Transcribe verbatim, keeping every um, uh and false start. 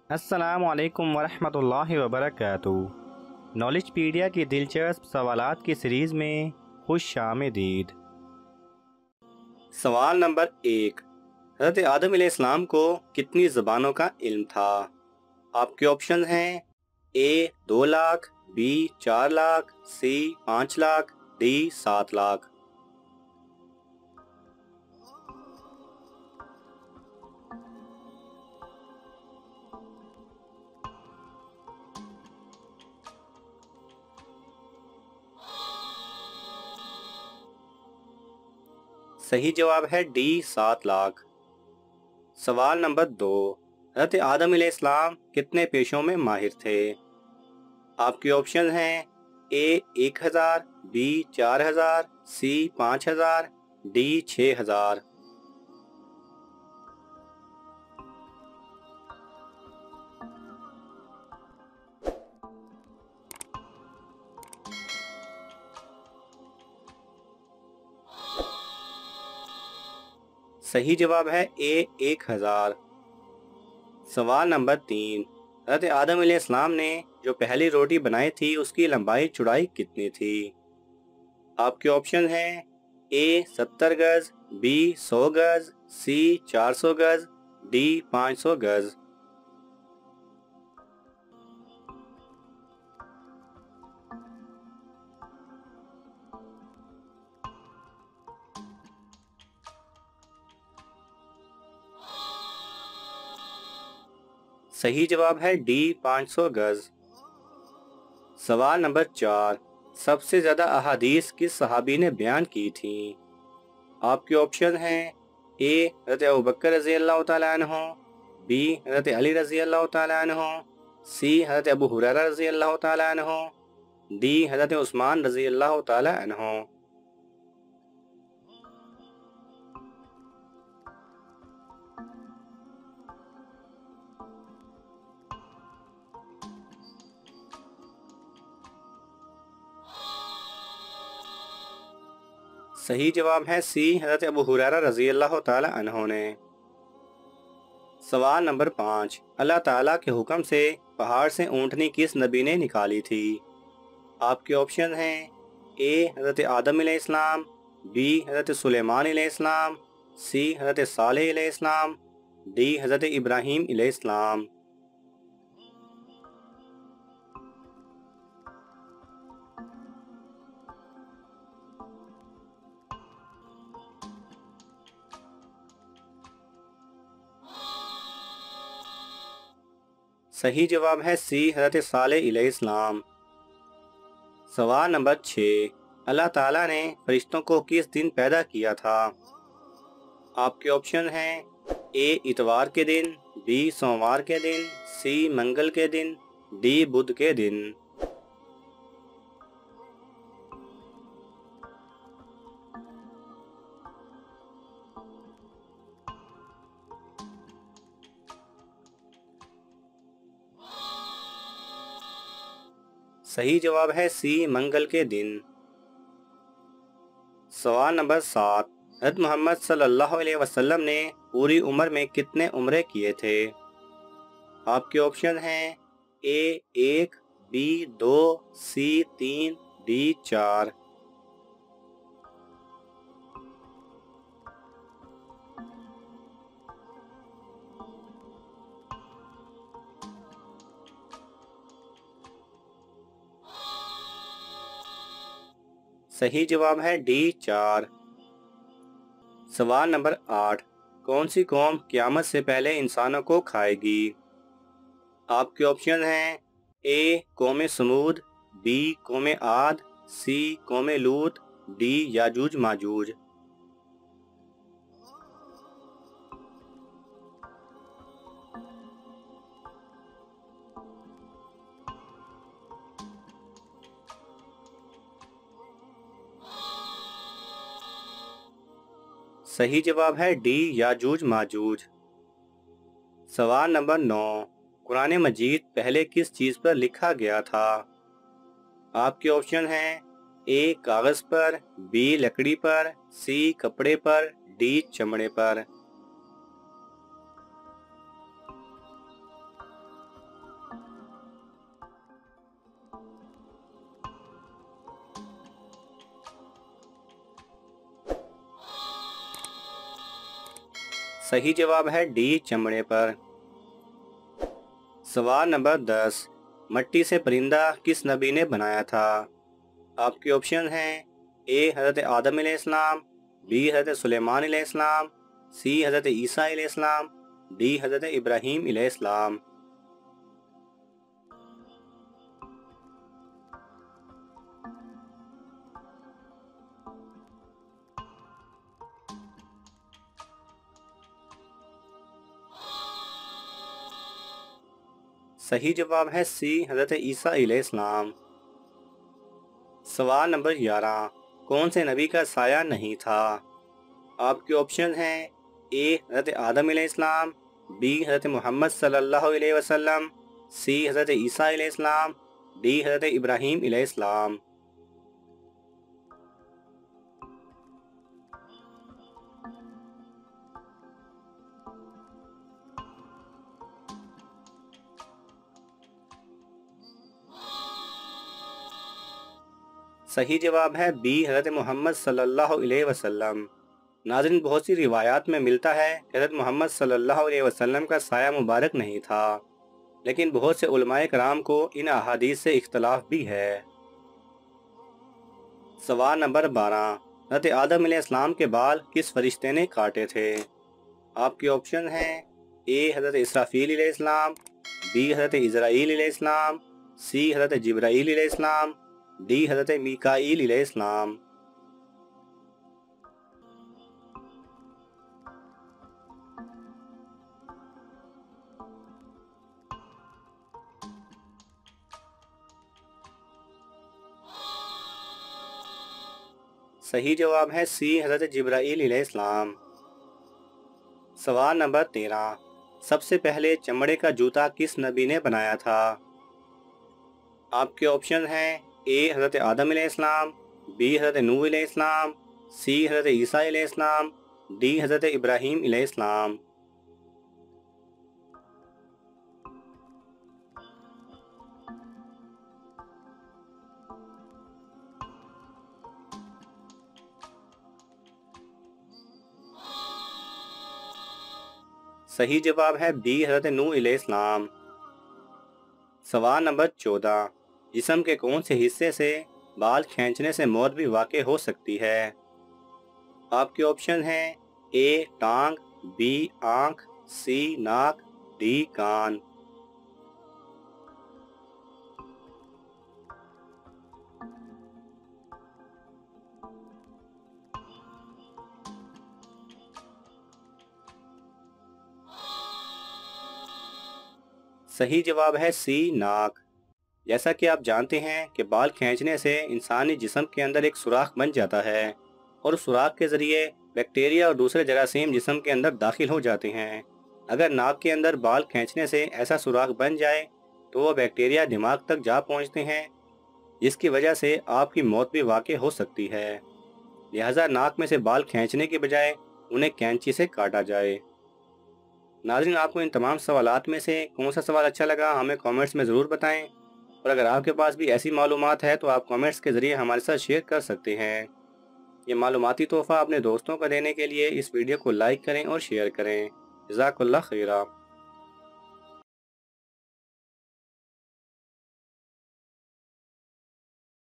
السلام علیکم ورحمۃ اللہ وبرکاتہ۔ نالج پیڈیا کی دلچسپ سوالات کی سیریز میں خوش آمدید۔ سوال نمبر ایک، حضرت آدم علیہ السلام کو کتنی زبانوں کا علم تھا؟ آپ کے آپشن ہیں اے دو لاکھ، بی چار لاکھ، سی پانچ لاکھ، ڈی سات لاکھ۔ صحیح جواب ہے ڈی سات لاکھ۔ سوال نمبر دو، حضرت آدم علیہ السلام کتنے پیشوں میں ماہر تھے؟ آپ کے آپشن ہیں اے ایک ہزار، بی چار ہزار، سی پانچ ہزار، ڈی چھ ہزار۔ صحیح جواب ہے اے ایک ہزار۔ سوال نمبر تین، حضرت آدم علیہ السلام نے جو پہلی روٹی بنائی تھی اس کی لمبائی چوڑائی کتنی تھی؟ آپ کے آپشن ہیں اے ستر گز، بی سو گز، سی چار سو گز، ڈی پانچ سو گز۔ صحیح جواب ہے ڈی پانچ سو گز۔ سوال نمبر چار، سب سے زیادہ احادیث کس صحابی نے بیان کی تھیں؟ آپ کے آپشن ہیں اے حضرت ابوبکر رضی اللہ تعالیٰ عنہ، بی حضرت علی رضی اللہ تعالیٰ عنہ، سی حضرت ابو ہریرہ رضی اللہ تعالیٰ عنہ، ڈی حضرت عثمان رضی اللہ تعالیٰ عنہ۔ صحیح جواب ہے سی حضرت ابو ہریرہ رضی اللہ تعالیٰ عنہ نے۔ سوال نمبر پانچ، اللہ تعالیٰ کے حکم سے پہاڑ سے اونٹنی کس نبی نے نکالی تھی؟ آپ کے آپشن ہیں اے حضرت آدم علیہ السلام، بی حضرت سلیمان علیہ السلام، سی حضرت صالح علیہ السلام، ڈی حضرت ابراہیم علیہ السلام۔ صحیح جواب ہے سی حضرت صالح علیہ السلام۔ سوال نمبر چھ، اللہ تعالیٰ نے فرشتوں کو کس دن پیدا کیا تھا؟ آپ کے آپشن ہیں اے اتوار کے دن، بی سوموار کے دن، سی منگل کے دن، ڈی بدھ کے دن۔ صحیح جواب ہے سی منگل کے دن۔ سوال نمبر سات، حضرت محمد صلی اللہ علیہ وسلم نے پوری عمر میں کتنے عمرے کیے تھے؟ آپ کے آپشن ہیں اے ایک، بی دو، سی تین، ڈی چار۔ صحیح جواب ہے ڈی چار۔ سوال نمبر آٹھ، کون سی قوم قیامت سے پہلے انسانوں کو کھائے گی؟ آپ کے آپشن ہیں اے قوم سمود، بی قوم عاد، سی قوم لوط، ڈی یاجوج ماجوج۔ صحیح جواب ہے ڈی یاجوج ماجوج۔ سوال نمبر نو، قرآن مجید پہلے کس چیز پر لکھا گیا تھا؟ آپ کے آپشن ہیں اے کاغذ پر، بی لکڑی پر، سی کپڑے پر، ڈی چمڑے پر۔ सही जवाब है डी चमड़े पर। सवाल नंबर दस, मट्टी से परिंदा किस नबी ने बनाया था? आपके ऑप्शन हैं ए हज़रत आदम अलैहिस्सलाम, बी हज़रत सुलेमान अलैहिस्सलाम, सी हज़रत ईसा अलैहिस्सलाम, डी हज़रत इब्राहीम अलैहिस्सलाम। सही जवाब है सी हज़रत ईसा अलैहिस्सलाम। सवाल नंबर ग्यारह, कौन से नबी का साया नहीं था? आपके ऑप्शन हैं ए हज़रत आदम अलैहिस्सलाम, बी हज़रत मोहम्मद सल्लल्लाहु अलैहि वसल्लम, सी हज़रत ईसा अलैहिस्सलाम, डी हज़रत इब्राहीम अलैहिस्सलाम। सही जवाब है बी हज़रत मोहम्मद सल्लल्लाहु अलैहि वसल्लम। नाज़रीन, बहुत सी रिवायात में मिलता है कि हज़रत मोहम्मद सल्लल्लाहु अलैहि वसल्लम का साया मुबारक नहीं था, लेकिन बहुत से उलमाए कराम को इन अहादीस से इख्तलाफ भी है। सवाल नंबर बारह, हज़रत आदम अलैहिस्सलाम के बाल किस फरिश्ते ने काटे थे? आपके ऑप्शन हैं ए हज़रत इसराफील अलैहिस्सलाम, बी हज़रत इज़राईल अलैहिस्सलाम, सी हज़रत जिब्राईल अलैहिस्सलाम, डी हज़रत मीकाईल अलैहिस्सलाम। सही जवाब है सी हज़रत जिब्राईल अलैहिस्सलाम। सवाल नंबर तेरह, सबसे पहले चमड़े का जूता किस नबी ने बनाया था? आपके ऑप्शन हैं ए हज़रत आदम अलैहिस्सलाम, बी हज़रत नूह अलैहिस्सलाम, सी हज़रत ईसा अलैहिस्सलाम, डी हज़रत इब्राहीम अलैहिस्सलाम। सही जवाब है बी हज़रत नूह अलैहिस्सलाम। सवाल नंबर चौदह, जिस्म के कौन से हिस्से से बाल खींचने से मौत भी वाक़ई हो सकती है? आपके ऑप्शन हैं ए टांग, बी आँख, सी नाक, डी कान। सही जवाब है सी नाक। जैसा कि आप जानते हैं कि बाल खींचने से इंसानी जिस्म के अंदर एक सुराख बन जाता है और उस सुराख के ज़रिए बैक्टीरिया और दूसरे जरासीम जिस्म के अंदर दाखिल हो जाते हैं। अगर नाक के अंदर बाल खींचने से ऐसा सुराख बन जाए तो वो बैक्टीरिया दिमाग तक जा पहुंचते हैं, जिसकी वजह से आपकी मौत भी वाक़ई हो सकती है। लिहाजा नाक में से बाल खींचने के बजाय उन्हें कैंची से काटा जाए। नाज़रीन, आपको इन तमाम सवालात में से कौन सा सवाल अच्छा लगा हमें कमेंट्स में ज़रूर बताएं, और अगर आपके पास भी ऐसी मालूमात है तो आप कमेंट्स के ज़रिए हमारे साथ शेयर कर सकते हैं। ये मालूमाती तोहफ़ा अपने दोस्तों को देने के लिए इस वीडियो को लाइक करें और शेयर करें। जज़ाकल्लाह खैरा।